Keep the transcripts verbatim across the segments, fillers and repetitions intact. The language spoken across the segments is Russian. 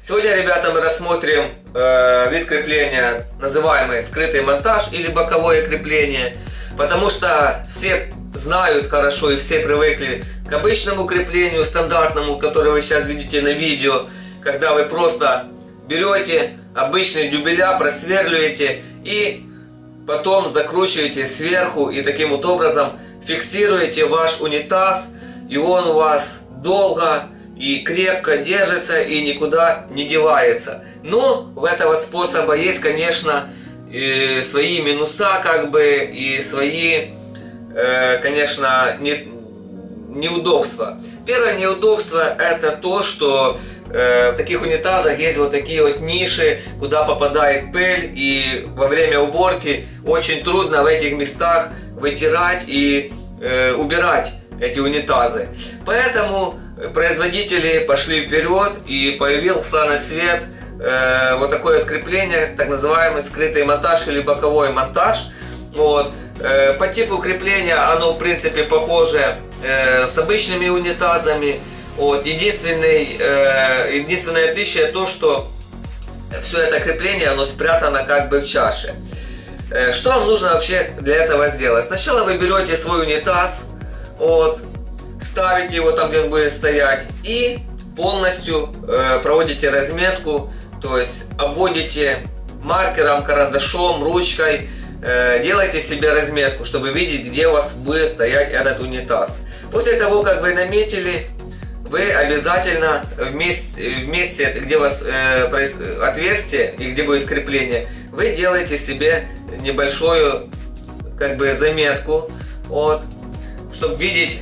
Сегодня, ребята, мы рассмотрим э, вид крепления, называемый скрытый монтаж или боковое крепление, потому что все знают хорошо и все привыкли к обычному креплению, стандартному, которое вы сейчас видите на видео, когда вы просто берете обычные дюбеля, просверливаете и потом закручиваете сверху и таким вот образом фиксируете ваш унитаз, и он у вас долго и крепко держится и никуда не девается. Но у этого способа есть, конечно, и свои минуса, как бы, и свои, э, конечно, не, неудобства. Первое неудобство — это то, что э, в таких унитазах есть вот такие вот ниши, куда попадает пыль, и во время уборки очень трудно в этих местах вытирать и э, убирать эти унитазы. Поэтому производители пошли вперед, и появился на свет э, вот такое вот крепление, так называемый скрытый монтаж или боковой монтаж. Вот. Э, по типу крепления оно в принципе похоже э, с обычными унитазами. Вот. Единственный, э, единственное отличие то, что все это крепление оно спрятано как бы в чаше. Э, что вам нужно вообще для этого сделать? Сначала вы берете свой унитаз, вот, ставите его там, где он будет стоять, и полностью э, проводите разметку, то есть обводите маркером, карандашом, ручкой, э, делайте себе разметку, чтобы видеть, где у вас будет стоять этот унитаз. После того, как вы наметили, вы обязательно вместе, вместе где у вас э, отверстие и где будет крепление, вы делаете себе небольшую, как бы, заметку, вот, чтобы видеть,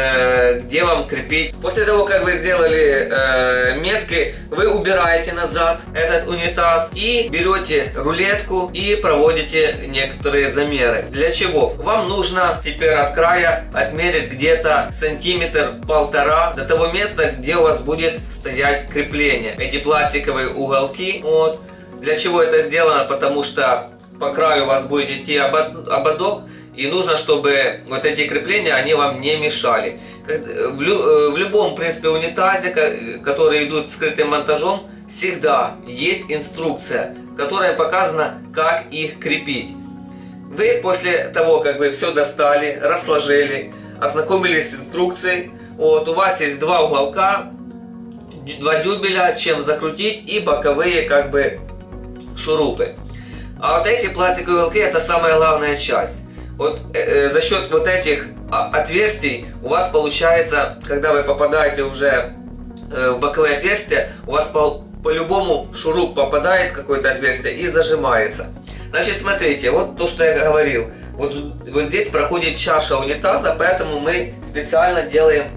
где вам крепить. После того, как вы сделали э, метки, вы убираете назад этот унитаз и берете рулетку и проводите некоторые замеры. Для чего? Вам нужно теперь от края отмерить где-то сантиметр-полтора до того места, где у вас будет стоять крепление. Эти пластиковые уголки. Вот. Для чего это сделано? Потому что по краю у вас будет идти ободок, и нужно, чтобы вот эти крепления, они вам не мешали. В, лю, в любом, в принципе, унитазе, которые идут скрытым монтажом, всегда есть инструкция, в которой показано, как их крепить. Вы после того, как вы все достали, разложили, ознакомились с инструкцией, вот, у вас есть два уголка, два дюбеля, чем закрутить, и боковые, как бы, шурупы. А вот эти пластиковые уголки — это самая главная часть. Вот э, за счет вот этих отверстий у вас получается, когда вы попадаете уже э, в боковые отверстия, у вас по, по-любому шуруп попадает в какое-то отверстие и зажимается. Значит, смотрите, вот то, что я говорил. Вот, вот здесь проходит чаша унитаза, поэтому мы специально делаем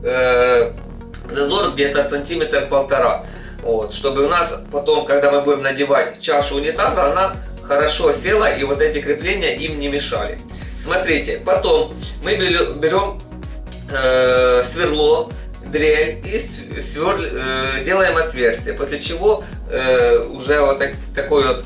э, зазор где-то сантиметр-полтора. Вот, чтобы у нас потом, когда мы будем надевать чашу унитаза, она хорошо села и вот эти крепления им не мешали. Смотрите, потом мы берем э, сверло, дрель и сверл, э, делаем отверстие, после чего э, уже вот так, такой вот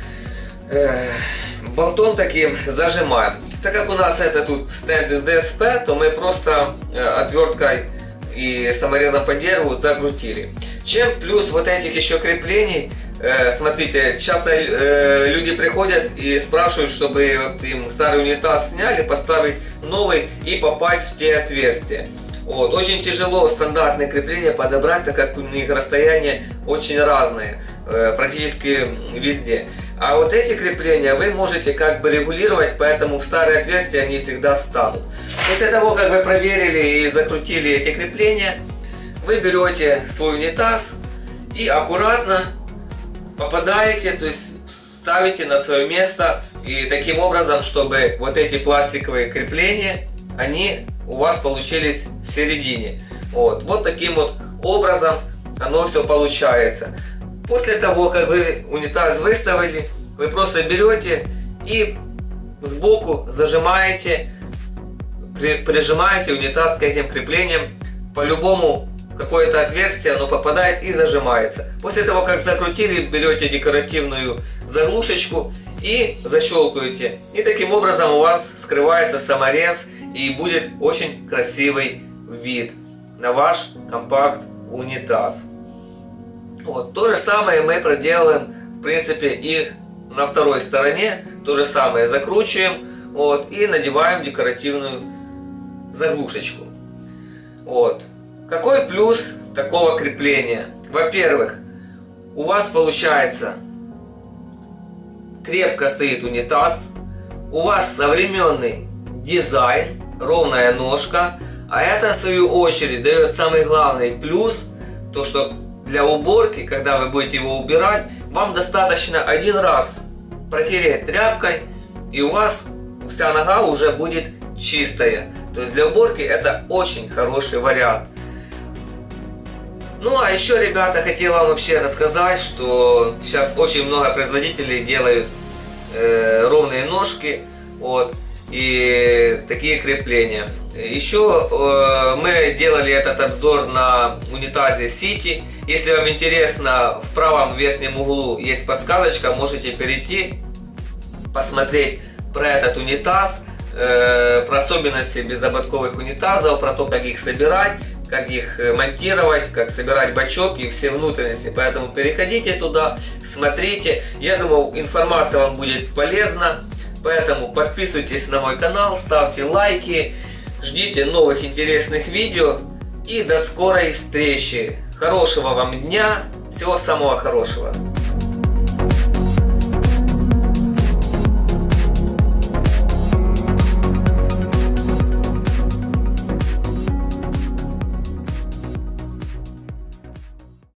э, болтом таким зажимаем. Так как у нас это тут стенд из ДСП, то мы просто э, отверткой и саморезом по дереву закрутили. Чем плюс вот этих еще креплений, э, смотрите, часто э, люди приходят и спрашивают, чтобы вот им старый унитаз сняли, поставить новый и попасть в те отверстия. Вот. Очень тяжело стандартные крепления подобрать, так как у них расстояния очень разные, э, практически везде. А вот эти крепления вы можете как бы регулировать, поэтому в старые отверстия они всегда станут. После того, как вы проверили и закрутили эти крепления, вы берете свой унитаз и аккуратно попадаете, то есть ставите на свое место, и таким образом, чтобы вот эти пластиковые крепления, они у вас получились в середине. Вот, вот таким вот образом оно все получается. После того, как вы унитаз выставили, вы просто берете и сбоку зажимаете, при, прижимаете унитаз к этим креплениям. По-любому какое-то отверстие оно попадает и зажимается. После того, как закрутили, берете декоративную заглушечку и защелкиваете. И таким образом у вас скрывается саморез, и будет очень красивый вид на ваш компакт-унитаз. Вот. То же самое мы проделаем, в принципе, и на второй стороне. То же самое закручиваем, вот, и надеваем декоративную заглушечку. Вот. Какой плюс такого крепления? Во-первых, у вас получается крепко стоит унитаз, у вас современный дизайн, ровная ножка, а это в свою очередь дает самый главный плюс, то что для уборки, когда вы будете его убирать, вам достаточно один раз протереть тряпкой, и у вас вся нога уже будет чистая. То есть для уборки это очень хороший вариант. Ну а еще, ребята, хотел вам вообще рассказать, что сейчас очень много производителей делают э, ровные ножки, вот, и такие крепления. Еще э, мы делали этот обзор на унитазе City. Если вам интересно, в правом верхнем углу есть подсказочка, можете перейти, посмотреть про этот унитаз, э, про особенности безободковых унитазов, про то, как их собирать, как их монтировать, как собирать бачок и все внутренности. Поэтому переходите туда, смотрите. Я думаю, информация вам будет полезна. Поэтому подписывайтесь на мой канал, ставьте лайки, ждите новых интересных видео. И до скорой встречи. Хорошего вам дня, всего самого хорошего.